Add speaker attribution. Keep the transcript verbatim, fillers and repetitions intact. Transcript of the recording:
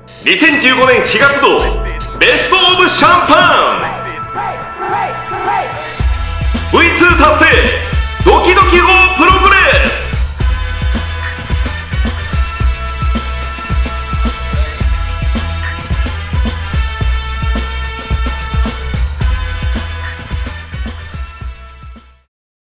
Speaker 1: にせんじゅうごねんしがつ号ベストオブシャンパン ブイツー 達成ドキドキ号